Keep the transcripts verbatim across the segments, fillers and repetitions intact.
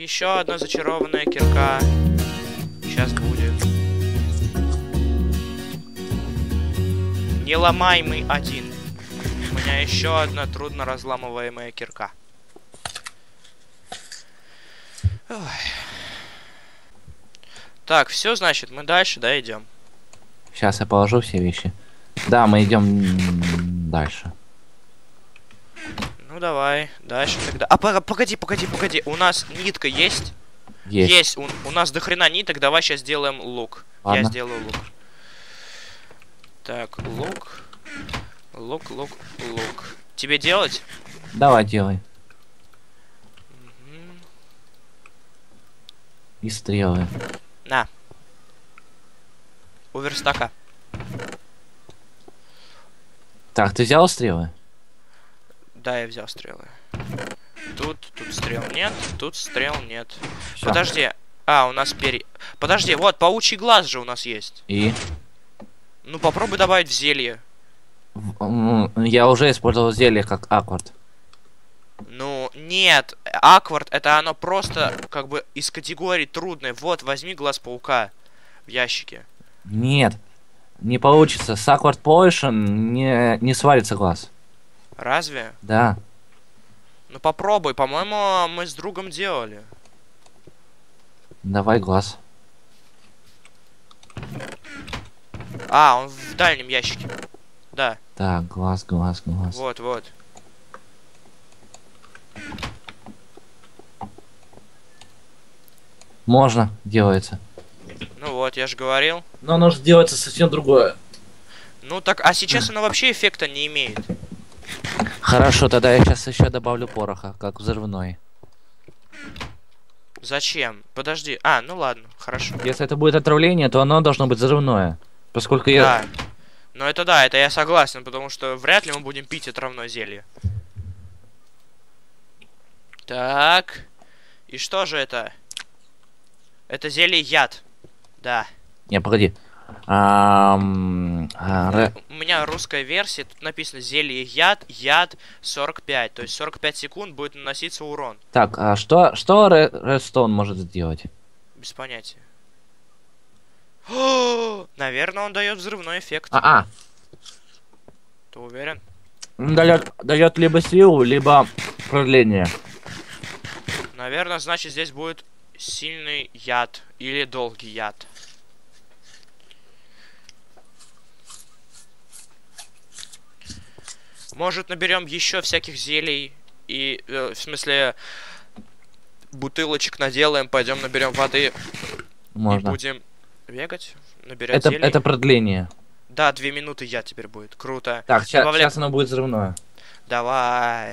еще одна зачарованная кирка. Сейчас будет. Неломаемый один. У меня еще одна трудно разламываемая кирка. Ой. Так, все, значит, мы дальше, да, идем. Сейчас я положу все вещи. Да, мы идем дальше. Ну давай, дальше тогда. А погоди, погоди, погоди. У нас нитка есть? Есть. Есть. У, у нас дохрена ниток. Давай сейчас сделаем лук. Ладно. Я сделаю лук. Так, лук. Лук, лук, лук. Тебе делать? Давай, делай. Угу. И стрелы. На. У верстака. Так, ты взял стрелы? Да, я взял стрелы. Тут, тут стрел нет, тут стрел нет. Всё. Подожди. А, у нас перья. Подожди, вот, паучий глаз же у нас есть. И? Ну, попробуй добавить в зелье. В- м, Я уже использовал зелье как аккорд. Ну, нет. Аквард, это оно просто, как бы, из категории трудной. Вот, возьми глаз паука в ящике. Нет, не получится. С аккорд Potion не, не свалится глаз. Разве? Да. Ну, попробуй. По-моему, мы с другом делали. Давай глаз. А, он в дальнем ящике. Да, Так, глаз, глаз, глаз. вот, вот. Можно, делается. Ну вот, я же говорил. Но оно же делается совсем другое. Ну так, а сейчас оно вообще эффекта не имеет. Хорошо, тогда я сейчас еще добавлю пороха, как взрывной. Зачем? Подожди. А, ну ладно, хорошо. Если это будет отравление, то оно должно быть взрывное. Поскольку я... Да. Но это да, это я согласен, потому что вряд ли мы будем пить отравное зелье. Так. И что же это? Это зелье яд. Да. Не, погоди. Ам, а, ре- У меня русская версия, тут написано зелье яд, яд сорок пять. То есть сорок пять секунд будет наноситься урон. Так, а что, что Ре- Редстоун может сделать? Без понятия. О, наверное, он дает взрывной эффект. А-а. Ты уверен? Дает, дает либо силу, либо продление. Наверное, значит, здесь будет сильный яд или долгий яд. Может, наберем еще всяких зелий и, э, в смысле, бутылочек наделаем, пойдем наберем воды Можно. и будем бегать, набирать Это, зелий. это продление. Да, две минуты яд теперь будет. Круто. Так, ща- Добавляй- сейчас оно будет взрывное. Давай.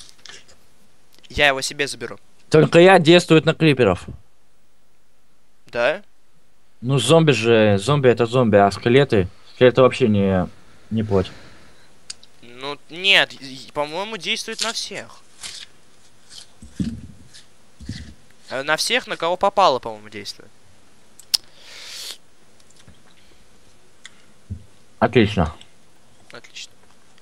Я его себе заберу. Только я действует на криперов. Да? Ну, зомби же, зомби это зомби, а скелеты, скелеты вообще не, не плоть. Ну, нет, и- по-моему, действует на всех. Э, На всех, на кого попало, по-моему, действует. Отлично. Отлично.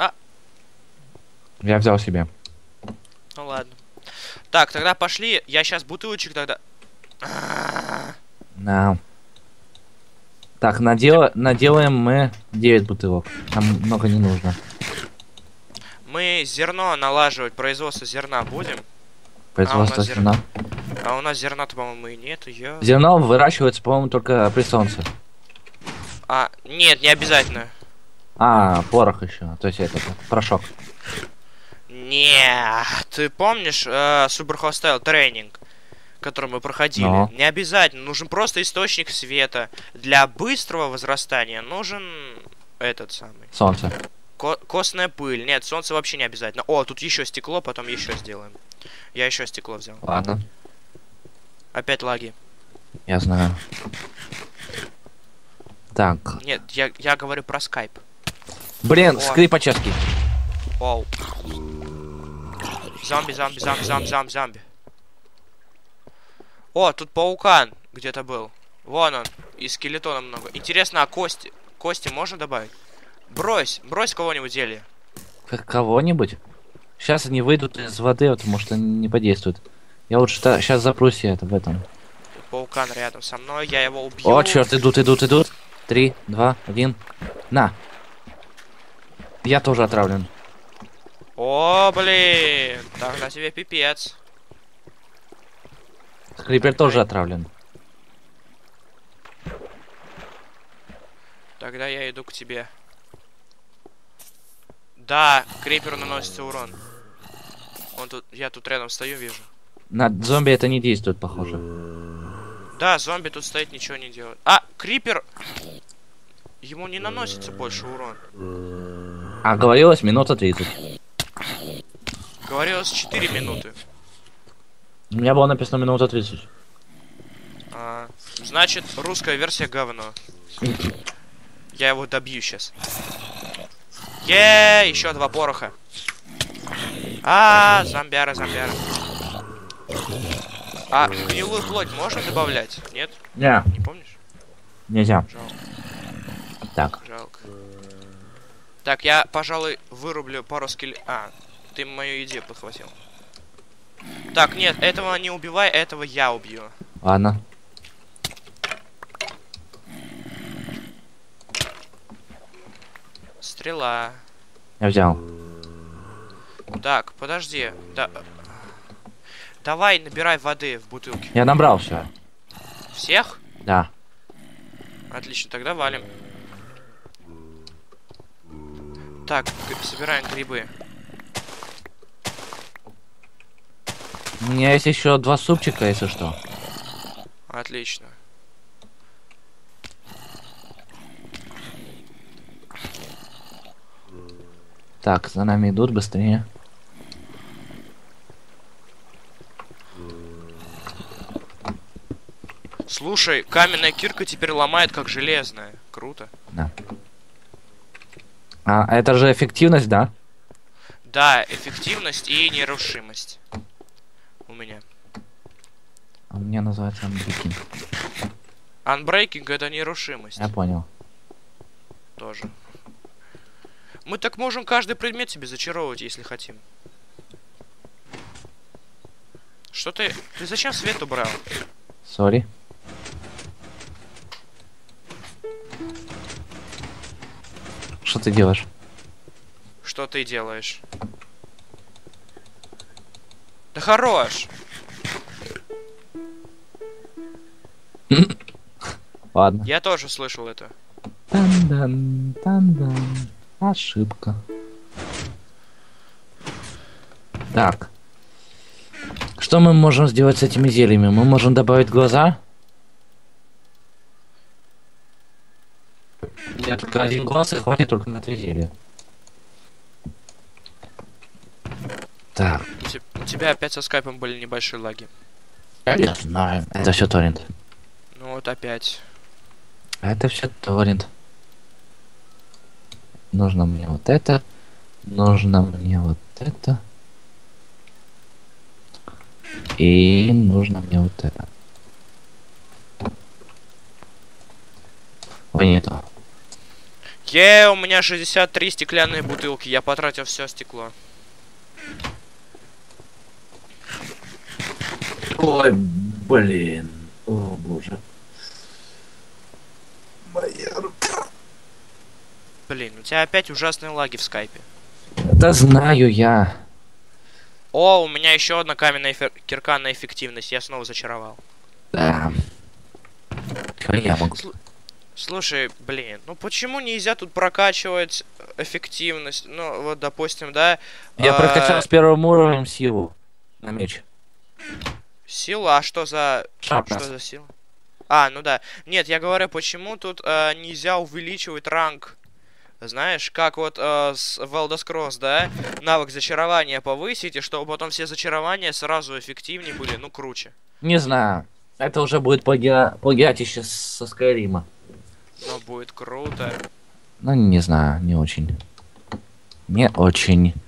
Я взял себе. Ну ладно. Так, тогда пошли. Я сейчас бутылочек тогда. А, Да. Так, надел... наделаем мы девять бутылок. Нам много не нужно. Мы зерно налаживать, производство зерна будем. Производство А у нас зерна. А у нас зерна-то, по-моему, и нет. Я... Зерно выращивается, по-моему, только при солнце. А, нет, не обязательно. А, порох еще. То есть это порошок. Не, ты помнишь э, Super Hostile тренинг, который мы проходили? Но. Не обязательно, нужен просто источник света. Для быстрого возрастания нужен этот самый. Солнце. Ко костная пыль. Нет, солнце вообще не обязательно. О, тут еще стекло, потом еще сделаем. Я еще стекло взял. Ладно. Опять лаги. Я знаю. Так. Нет, я, я говорю про скайп. Блин, О. скрипачевский. Оу. Зомби, зомби, зомби, зомби, зомби, зомби. О, тут паукан где-то был. Вон он. И скелетона много. Интересно, а кости? Кости можно добавить? Брось, брось кого-нибудь зелье. Как кого-нибудь? Сейчас они выйдут из воды, потому что не подействуют. Я лучше сейчас запрусь это в этом. Паукан рядом со мной, я его убью. О, черт, идут, идут, идут. Три, два, один. На. Я тоже отравлен. О, блин. Тогда тебе пипец. Крипер тоже отравлен. Тогда я иду к тебе. Да, криперу наносится урон. Он тут, я тут рядом стою, вижу. На зомби это не действует, похоже. Да, зомби тут стоит, ничего не делает. А, крипер! Ему не наносится больше урон. А говорилось минута тридцать. Говорилось четыре минуты. У меня было написано минута тридцать. А, значит, русская версия говно. Я его добью сейчас. Еее, еще два пороха. А, зомбяра, зомбяра. А гнилую плоть можно добавлять? Нет? Не, Не помнишь? нельзя. Жалко. Так. Жалко. Так, я, пожалуй, вырублю пару скеле... А, ты мою идею подхватил. Так, нет, этого не убивай, этого я убью. Ладно. Стрела. Я взял. Так, подожди. Да... Давай, набирай воды в бутылке. Я набрал все. Всех? Да. Отлично, тогда валим. Так, собираем грибы. У меня есть еще два супчика, если что. Отлично. Так, за нами идут быстрее. Слушай, каменная кирка теперь ломает как железная. Круто. Да. А это же эффективность, да? Да, эффективность и нерушимость. У меня. А у меня называется Unbreaking. Unbreaking это нерушимость. Я понял. Тоже. Мы так можем каждый предмет себе зачаровывать, если хотим. Что ты... Ты зачем свет убрал? Сори. Что ты делаешь? Что ты делаешь? Да хорош! Ладно. Я тоже слышал это. Тан-дан, тан-дан. Ошибка. Так. Что мы можем сделать с этими зельями? Мы можем добавить глаза? Нет, только один глаз и хватит только на три зелья. Так. У, те- у тебя опять со скайпом были небольшие лаги. Я знаю. Это все торрент. Ну вот опять. Это все торрент. Нужно мне вот это. Нужно мне вот это. И нужно мне вот это. Ой, не то. Е, у меня шестьдесят три стеклянные бутылки. Я потратил все стекло. Ой, блин. О, боже. Моя рука. Блин, у тебя опять ужасные лаги в скайпе. Да знаю я. О, у меня еще одна каменная эфир... кирка на эффективность. Я снова зачаровал. Да. Чё я могу? Сл- Слушай, блин, ну почему нельзя тут прокачивать эффективность? Ну, вот, допустим, да. Я а, прокачал с первым уровнем силу на меч. Сила, а что за... Шапка. Что за сила? А, ну да. Нет, я говорю, почему тут а, нельзя увеличивать ранг? Знаешь, как вот э, с в Elder Scrolls, да? Навык зачарования повысить, и чтобы потом все зачарования сразу эффективнее были, ну, круче. Не знаю. Это уже будет плаги... плагиатище со Скайрима. Но будет круто. Ну, не знаю, не очень. Не очень.